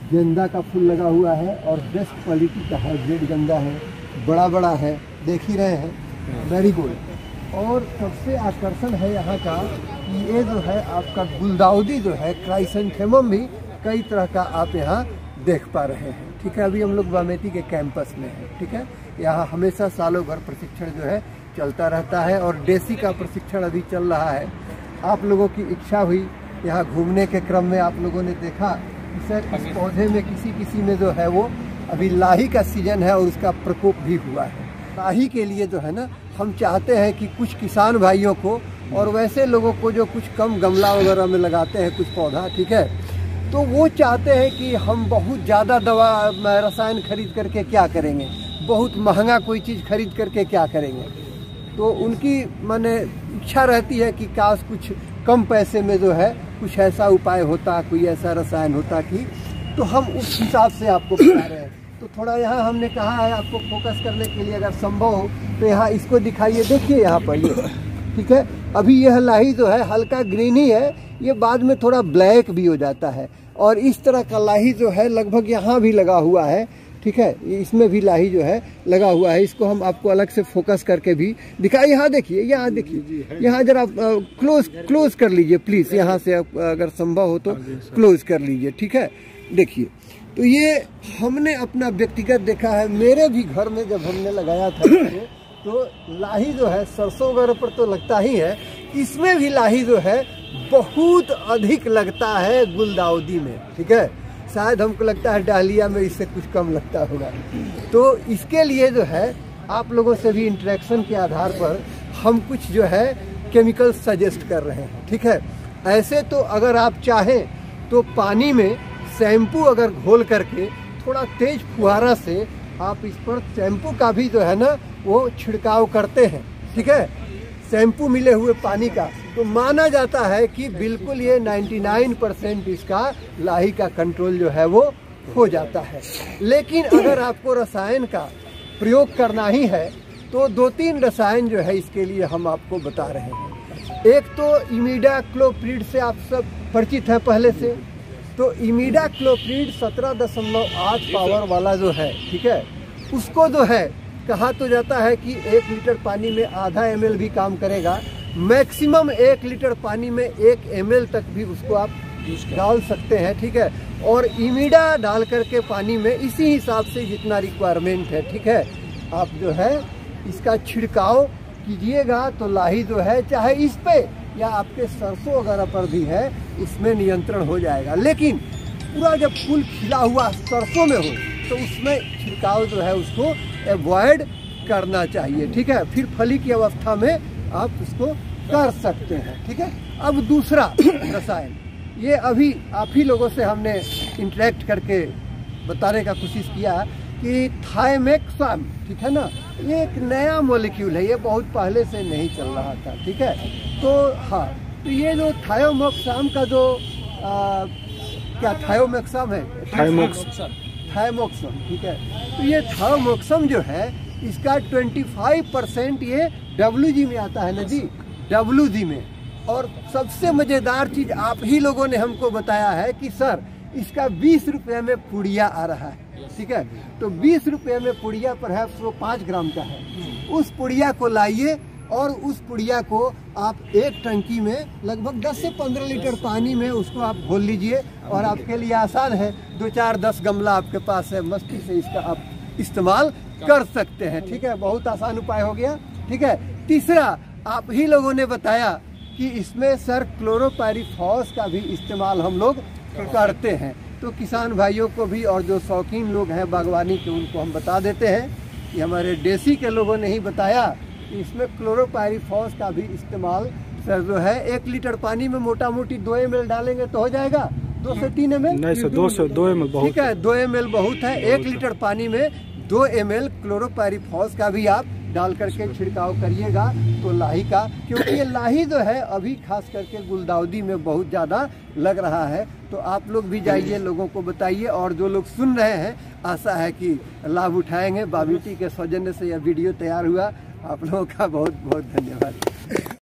गेंदा का फूल लगा हुआ है और बेस्ट क्वालिटी का हाइब्रिड गेंदा है, बड़ा बड़ा है, देख ही रहे हैं, वेरी गुड। और सबसे आकर्षण है यहाँ का कि ये जो है आपका गुलदाउदी जो है, क्राइसेंथेमम भी कई तरह का आप यहाँ देख पा रहे हैं। ठीक है, अभी हम लोग बामेती के कैंपस में हैं। ठीक है, यहाँ हमेशा सालों भर प्रशिक्षण जो है चलता रहता है और देसी का प्रशिक्षण अभी चल रहा है। आप लोगों की इच्छा हुई, यहाँ घूमने के क्रम में आप लोगों ने देखा कि सर इस पौधे में किसी में जो है वो अभी लाही का सीजन है और उसका प्रकोप भी हुआ है। लाही के लिए जो है ना, हम चाहते हैं कि कुछ किसान भाइयों को और वैसे लोगों को जो कुछ कम गमला वगैरह में लगाते हैं कुछ पौधा, ठीक है, तो वो चाहते हैं कि हम बहुत ज़्यादा दवा रसायन खरीद करके क्या करेंगे, बहुत महंगा कोई चीज़ खरीद करके क्या करेंगे। तो उनकी माने इच्छा रहती है कि काश कुछ कम पैसे में जो है कुछ ऐसा उपाय होता, कोई ऐसा रसायन होता कि, तो हम उस हिसाब से आपको बता रहे हैं। तो थोड़ा यहाँ हमने कहा है आपको फोकस करने के लिए, अगर संभव हो तो यहाँ इसको दिखाइए। देखिए यहाँ पर ये, ठीक है, अभी यह लाही जो है हल्का ग्रीन ही है, ये बाद में थोड़ा ब्लैक भी हो जाता है। और इस तरह का लाही जो है लगभग यहाँ भी लगा हुआ है। ठीक है, इसमें भी लाही जो है लगा हुआ है। इसको हम आपको अलग से फोकस करके भी दिखाइए। यहाँ देखिए, यहाँ देखिए, यहाँ जरा क्लोज कर लीजिए प्लीज़, यहाँ से अगर संभव हो तो क्लोज कर लीजिए। ठीक है, देखिए, तो ये हमने अपना व्यक्तिगत देखा है। मेरे भी घर में जब हमने लगाया था तो लाही जो है सरसों वगैरह पर तो लगता ही है, इसमें भी लाही जो है बहुत अधिक लगता है गुलदाउदी में। ठीक है, शायद हमको लगता है डालिया में इससे कुछ कम लगता होगा। तो इसके लिए जो है आप लोगों से भी इंटरेक्शन के आधार पर हम कुछ जो है केमिकल सजेस्ट कर रहे हैं। ठीक है, ऐसे तो अगर आप चाहें तो पानी में शैम्पू अगर घोल करके थोड़ा तेज फुहारा से आप इस पर शैम्पू का भी जो है ना वो छिड़काव करते हैं। ठीक है, शैम्पू मिले हुए पानी का, तो माना जाता है कि बिल्कुल ये 99% इसका लाही का कंट्रोल जो है वो हो जाता है। लेकिन अगर आपको रसायन का प्रयोग करना ही है तो 2-3 रसायन जो है इसके लिए हम आपको बता रहे हैं। एक तो इमिडाक्लोप्रिड से आप सब परिचित हैं पहले से। तो इमिडाक्लोप्रिड 17.8 पावर वाला जो है, ठीक है, उसको जो है कहा तो जाता है कि 1 लीटर पानी में आधा ml भी काम करेगा। मैक्सिमम 1 लीटर पानी में 1 ml तक भी उसको आप डाल सकते हैं। ठीक है, और इमिडा डाल करके पानी में इसी हिसाब से जितना रिक्वायरमेंट है, ठीक है, आप जो है इसका छिड़काव कीजिएगा तो लाही जो है चाहे इस पे या आपके सरसों वगैरह पर भी है उसमें नियंत्रण हो जाएगा। लेकिन पूरा जब फूल खिला हुआ सरसों में हो तो उसमें छिड़काव जो है उसको अवॉइड करना चाहिए। ठीक है, फिर फली की अवस्था में आप उसको कर सकते हैं। ठीक है, अब दूसरा रसायन, ये अभी आप ही लोगों से हमने इंटरेक्ट करके बताने का कोशिश किया कि थायमेक्साम, ठीक है ना, ये एक नया मॉलिक्यूल है, ये बहुत पहले से नहीं चल रहा था। ठीक है, तो हाँ, तो ये जो थायोमेक्साम का जो क्या थायोमेक्साम है, थायमोक्सम, ठीक है, तो ये थायमोक्सम जो है इसका 25% ये WG में आता है ना जी, WG में। और सबसे मज़ेदार चीज़ आप ही लोगों ने हमको बताया है कि सर इसका 20 रुपये में पुड़िया आ रहा है। ठीक है, तो 20 रुपये में पुड़िया पर है, वो 5 ग्राम का है। उस पुड़िया को लाइए और उस पुड़िया को आप एक टंकी में लगभग 10 से 15 लीटर पानी में उसको आप घोल लीजिए और आपके लिए आसान है। 2-4-10 गमला आपके पास है, मस्ती से इसका आप इस्तेमाल कर सकते हैं। ठीक है, बहुत आसान उपाय हो गया। ठीक है, तीसरा आप ही लोगों ने बताया कि इसमें सर क्लोरोपाइरीफॉस का भी इस्तेमाल हम लोग करते हैं। तो किसान भाइयों को भी और जो शौकीन लोग हैं बागवानी के उनको हम बता देते हैं कि हमारे देसी के लोगों ने ही बताया कि इसमें क्लोरोपाइरीफॉस का भी इस्तेमाल सर जो है 1 लीटर पानी में मोटा मोटी 2 ml डालेंगे तो हो जाएगा। 2 से 3 ml नहीं सर, 2 ml बहुत, ठीक है, 2 ml बहुत है। 1 लीटर पानी में 2 ml क्लोरोपाइरीफॉस का भी आप डाल करके छिड़काव करिएगा तो लाही का, क्योंकि ये लाही जो है अभी खास करके गुलदाउदी में बहुत ज़्यादा लग रहा है। तो आप लोग भी जाइए, लोगों को बताइए, और जो लोग सुन रहे हैं आशा है कि लाभ उठाएंगे। बामेती के सौजन्य से यह वीडियो तैयार हुआ। आप लोगों का बहुत बहुत धन्यवाद।